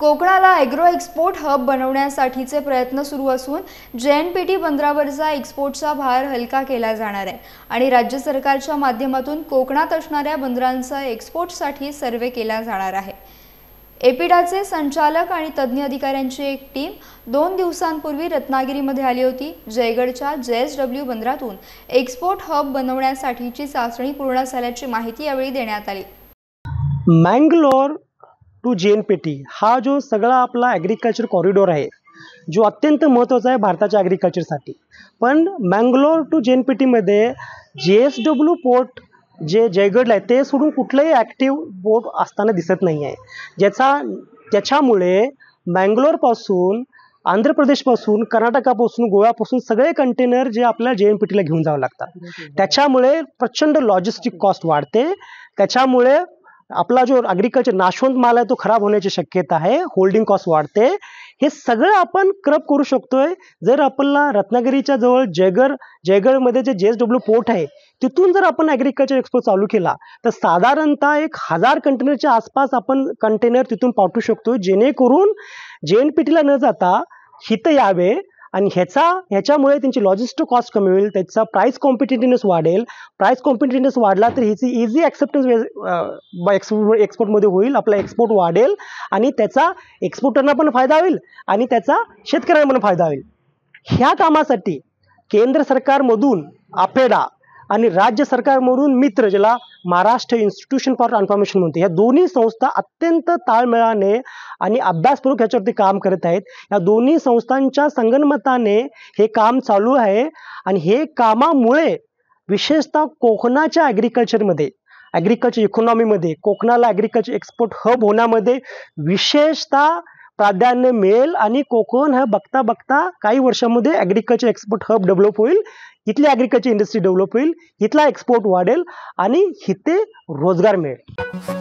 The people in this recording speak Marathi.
कोकणाला ॲग्रो एक्सपोर्ट हब बनवण्यासाठीचे प्रयत्न सुरू असून JNPT बंदरावरचा एक्सपोर्टचा भार हलका केला जाणार आहे आणि राज्य सरकारच्या माध्यमातून कोकणात असणाऱ्या बंदरांचा एक्सपोर्टसाठी सर्वे केला जाणार आहे। एपिडाचे संचालक आणि तज्ञ अधिकाऱ्यांची एक टीम 2 दिवसांपूर्वी रत्नागिरीमध्ये आली होती। जयगडच्या JSW बंदरातून एक्सपोर्ट हब बनवण्यासाठीची चाचणी पूर्ण झाल्याची माहिती यावेळी देण्यात आली। मंगलोर टू JNPT हा जो सगळा आपला ॲग्रिकल्चर कॉरिडॉर आहे, जो अत्यंत महत्त्वाचा आहे भारताच्या ॲग्रिकल्चरसाठी। पण मंगलोर टू JNPT मध्ये JSW पोर्ट जे जयगडला आहे ते सोडून कुठलंही ॲक्टिव्ह पोर्ट असताना दिसत नाही आहे, त्याच्यामुळे मंगलोरपासून आंध्र प्रदेशपासून कर्नाटकापासून गोव्यापासून सगळे कंटेनर जे आपल्याला JNPTला घेऊन जावं लागतात। त्याच्यामुळे प्रचंड लॉजिस्टिक कॉस्ट वाढते। त्याच्यामुळे आपला जो ॲग्रिकल्चर नाशवंत माल आहे तो खराब होण्याची शक्यता आहे, होल्डिंग कॉस्ट वाढते। हे सगळं आपण क्रब करू शकतोय जर आपल्याला रत्नागिरीच्या जवळ जयगडमध्ये जे JSW पोर्ट आहे तिथून जर आपण ॲग्रिकल्चर एक्सपोर्ट चालू केला तर साधारणतः 1000 कंटेनरच्या आसपास आपण कंटेनर तिथून पाठवू शकतो, जेणेकरून JNPTला न जाता हिथं यावे आणि ह्याच्यामुळे त्यांची लॉजिस्टिक कॉस्ट कमी होईल, त्याचा प्राइस कॉम्पिटिटिव्हनेस वाढेल। प्राइस कॉम्पिटिटिव्हनेस वाढला तर ह्याची इझी ॲक्सेप्टन्स एक्सपोर्टमध्ये होईल, आपला एक्सपोर्ट वाढेल आणि त्याचा एक्सपोर्टरना पण फायदा होईल आणि त्याचा शेतकऱ्यांना पण फायदा होईल। ह्या कामासाठी केंद्र सरकारमधून APEDA आणि राज्य सरकारमधून मित्र, ज्याला महाराष्ट्र इन्स्टिट्यूशन फॉर ट्रान्सफॉर्मेशन म्हणते, ह्या दोन्ही संस्था अत्यंत ताळमेळाने आणि अभ्यासपूर्वक ह्याच्यावरती काम करत आहेत। या दोन्ही संस्थांच्या संगनमताने हे काम चालू आहे आणि हे कामामुळे विशेषतः कोकणाच्या ॲग्रिकल्चर इकॉनॉमीमध्ये कोकणाला ॲग्रिकल्चर एक्सपोर्ट हब होण्यामध्ये विशेषतः प्राधान्य मिळेल आणि कोकण हा बघता बघता काही वर्षांमध्ये ॲग्रिकल्चर एक्सपोर्ट हब डेव्हलप होईल, इथली ॲग्रिकल्चर इंडस्ट्री डेव्हलप होईल, इथला एक्सपोर्ट वाढेल आणि इथे रोजगार मिळेल।